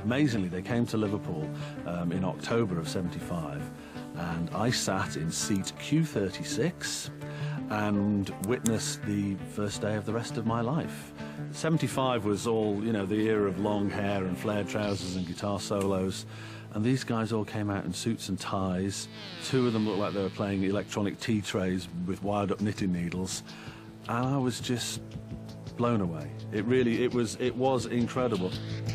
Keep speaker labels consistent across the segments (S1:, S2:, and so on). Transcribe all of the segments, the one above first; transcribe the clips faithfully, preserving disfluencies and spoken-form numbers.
S1: Amazingly, they came to Liverpool um, in October of seventy-five, and I sat in seat Q thirty-six and witnessed the first day of the rest of my life. seventy-five was all, you know, the era of long hair and flared trousers and guitar solos, and these guys all came out in suits and ties. Two of them looked like they were playing electronic tea trays with wired-up knitting needles, and I was just blown away. It really, it was, it was incredible.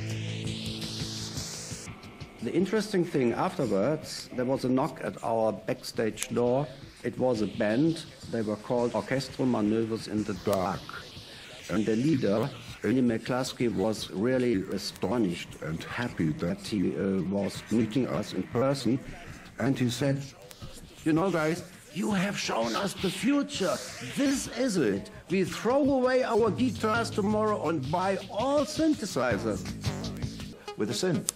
S2: The interesting thing afterwards, there was a knock at our backstage door. It was a band. They were called Orchestral Manoeuvres in the Dark. And the leader, McCluskey, was really astonished and happy that he uh, was meeting us in person. And he said, you know, guys, you have shown us the future. This is it. We throw away our guitars tomorrow and buy all synthesizers.
S3: With a synth.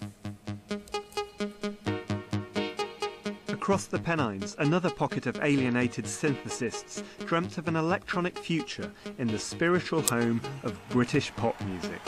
S4: Across the Pennines, another pocket of alienated synthesists dreamt of an electronic future in the spiritual home of British pop music.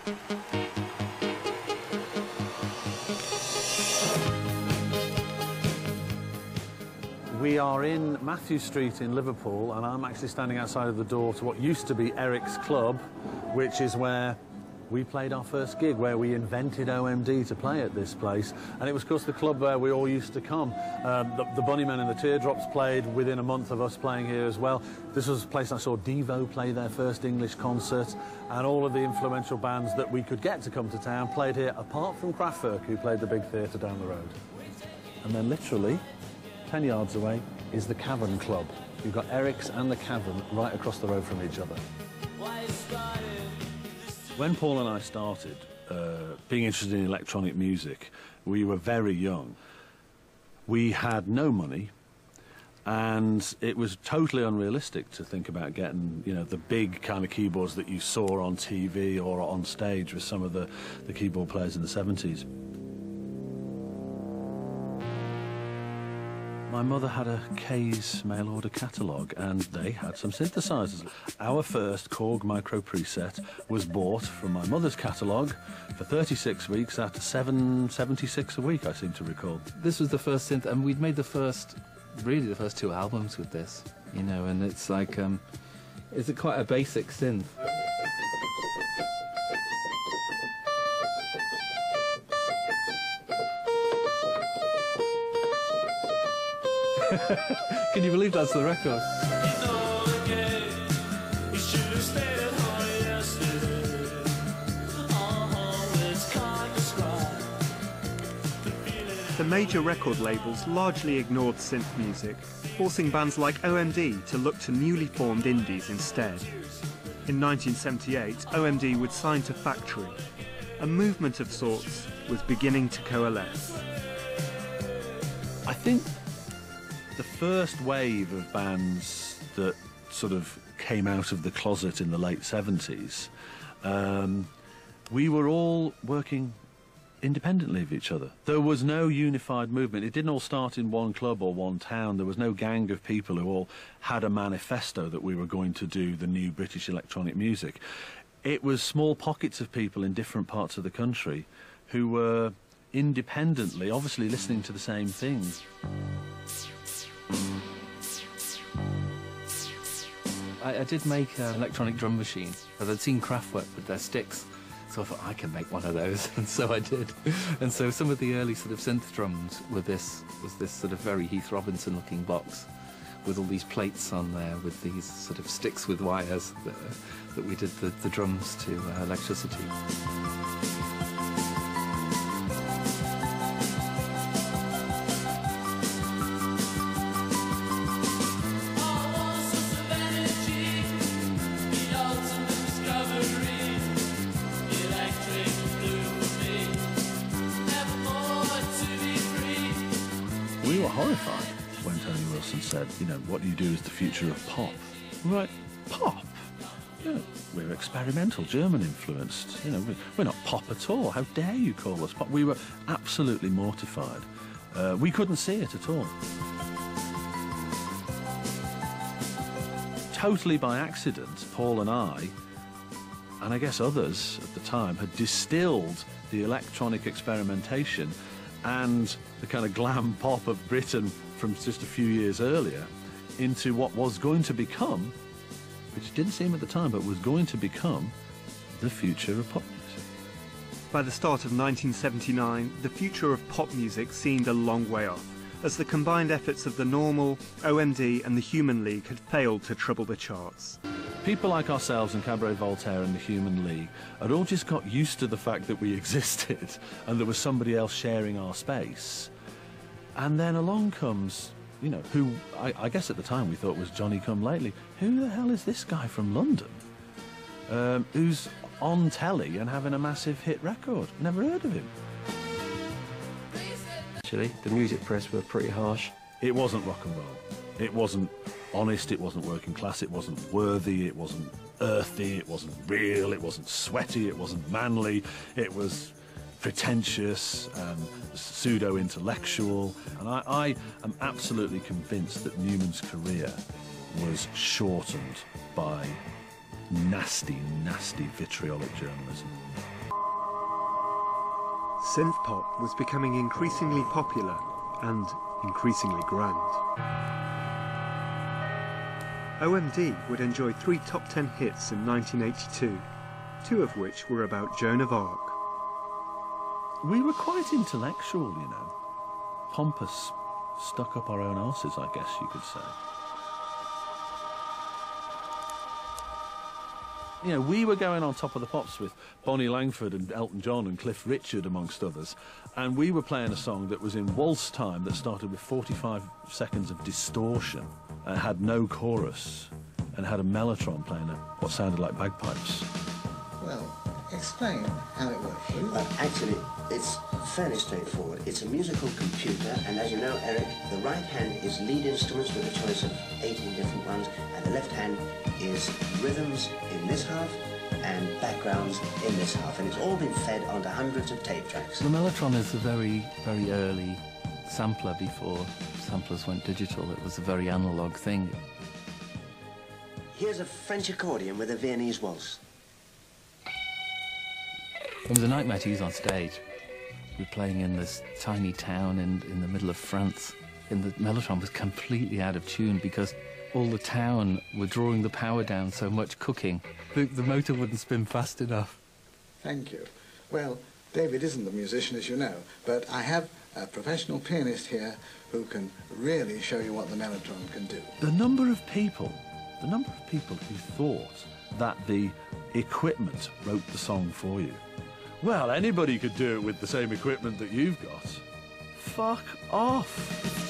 S1: We are in Matthew Street in Liverpool, and I'm actually standing outside of the door to what used to be Eric's Club, which is where we played our first gig, where we invented O M D to play at this place. And it was, of course, the club where we all used to come. Um, the, the Bunnymen and the Teardrops played within a month of us playing here as well. This was a place I saw Devo play their first English concert, and all of the influential bands that we could get to come to town played here, apart from Kraftwerk, who played the big theatre down the road. And then literally ten yards away is the Cavern Club. You've got Eric's and the Cavern right across the road from each other. When Paul and I started uh, being interested in electronic music, we were very young. We had no money, and it was totally unrealistic to think about getting, you know, the big kind of keyboards that you saw on T V or on stage with some of the, the keyboard players in the seventies. My mother had a K's mail-order catalogue, and they had some synthesizers. Our first Korg micro preset was bought from my mother's catalogue for thirty-six weeks at seven seventy-six a week, I seem to recall.
S5: This was the first synth, and we'd made the first, really the first two albums with this, you know, and it's like, um, it's a quite a basic synth. Can you believe that's the record?
S4: The major record labels largely ignored synth music, forcing bands like O M D to look to newly formed indies instead. In nineteen seventy-eight, O M D would sign to Factory. A movement of sorts was beginning to coalesce.
S1: I think the first wave of bands that sort of came out of the closet in the late seventies, um, we were all working independently of each other. There was no unified movement. It didn't all start in one club or one town. There was no gang of people who all had a manifesto that we were going to do the new British electronic music. It was small pockets of people in different parts of the country who were independently, obviously listening to the same things.
S5: I, I did make an electronic drum machine, but I'd seen Kraftwerk with their sticks, so I thought I can make one of those, and so I did. And so some of the early sort of synth drums were this, was this sort of very Heath Robinson looking box with all these plates on there with these sort of sticks with wires that, that we did the, the drums to uh, electricity.
S1: We were horrified when Tony Wilson said, you know, what you do is the future of pop. We're like, pop? Yeah, we're experimental, German influenced. You know, we're not pop at all. How dare you call us pop? We were absolutely mortified. Uh, we couldn't see it at all. Totally by accident, Paul and I and I guess others at the time, had distilled the electronic experimentation and the kind of glam pop of Britain from just a few years earlier into what was going to become, which didn't seem at the time, but was going to become the future of pop music.
S4: By the start of nineteen seventy-nine, the future of pop music seemed a long way off, as the combined efforts of the Normal, O M D and the Human League had failed to trouble the charts.
S1: People like ourselves and Cabaret Voltaire and the Human League had all just got used to the fact that we existed and there was somebody else sharing our space. And then along comes, you know, who I, I guess at the time we thought was Johnny Come Lately. Who the hell is this guy from London um, who's on telly and having a massive hit record? Never heard of him.
S2: Actually, the music press were pretty harsh.
S1: It wasn't rock and roll. It wasn't honest, it wasn't working class, it wasn't worthy, it wasn't earthy, it wasn't real, it wasn't sweaty, it wasn't manly, it was pretentious and pseudo-intellectual. And I, I am absolutely convinced that Newman's career was shortened by nasty, nasty vitriolic journalism.
S4: Synth pop was becoming increasingly popular and increasingly grand. O M D would enjoy three top ten hits in nineteen eighty-two, two of which were about Joan of Arc.
S1: We were quite intellectual, you know. Pompous, stuck up our own arses, I guess you could say. You know, we were going on top of the pops with Bonnie Langford and Elton John and Cliff Richard, amongst others, and we were playing a song that was in waltz time that started with forty-five seconds of distortion and had no chorus and had a mellotron playing what sounded like bagpipes.
S6: Well, explain how it works.
S7: Well, actually, it's fairly straightforward. It's a musical computer, and as you know, Eric, the right hand is lead instruments with a choice of eighteen different ones, and the left hand is rhythms in this half and backgrounds in this half, and it's all been fed onto hundreds of tape tracks.
S5: The mellotron is a very, very early sampler before samplers went digital. It was a very analog thing.
S7: Here's a French accordion with a Viennese waltz.
S5: It was a nightmare to use on stage. We were playing in this tiny town in, in the middle of France, and the mellotron was completely out of tune because all the town were drawing the power down so much cooking. The, the motor wouldn't spin fast enough.
S6: Thank you. Well, David isn't a musician, as you know, but I have a professional pianist here who can really show you what the mellotron can do.
S1: The number of people, the number of people who thought that the equipment wrote the song for you. Well, anybody could do it with the same equipment that you've got. Fuck off.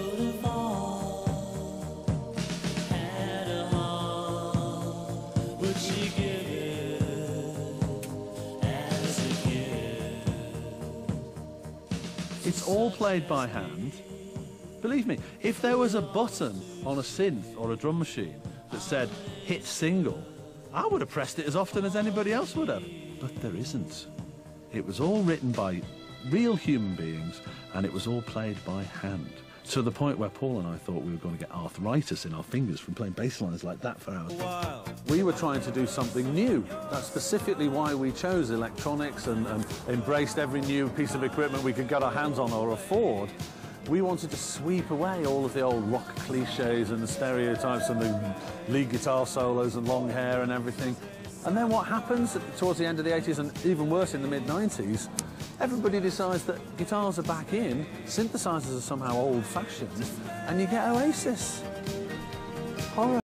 S1: It's all played by hand. Believe me, if there was a button on a synth or a drum machine that said hit single, I would have pressed it as often as anybody else would have. But there isn't. It was all written by real human beings, and it was all played by hand. To the point where Paul and I thought we were going to get arthritis in our fingers from playing bass lines like that for hours. Wow. We were trying to do something new. That's specifically why we chose electronics and, and embraced every new piece of equipment we could get our hands on or afford. We wanted to sweep away all of the old rock cliches and the stereotypes and the lead guitar solos and long hair and everything. And then what happens towards the end of the eighties and even worse in the mid nineties, everybody decides that guitars are back in, synthesizers are somehow old-fashioned, and you get Oasis. Horror.